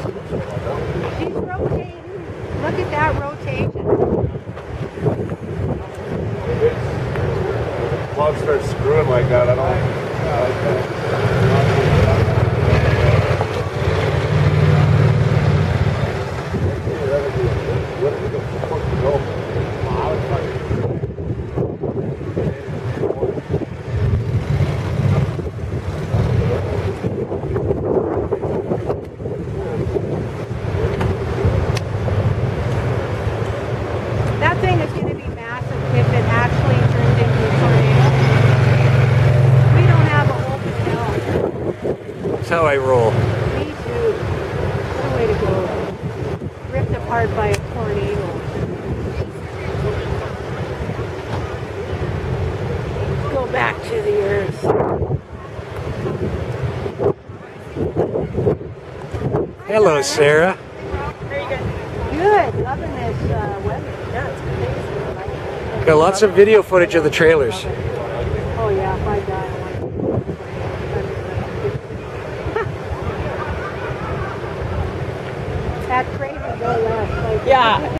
She's rotating. Look at that rotation. Plug starts screwing like that. I don't like that. That thing is going to be massive if it actually turns into a tornado. We don't have an open hill. That's how I roll. Me too. What a way to go. Ripped apart by a tornado. Go back to the earth. Hello, Sarah. Good. Loving this weather. Yeah, it's amazing. Got lots of video footage of the trailers. Oh yeah, if I die, I want to. That crane would go less. Like, Yeah.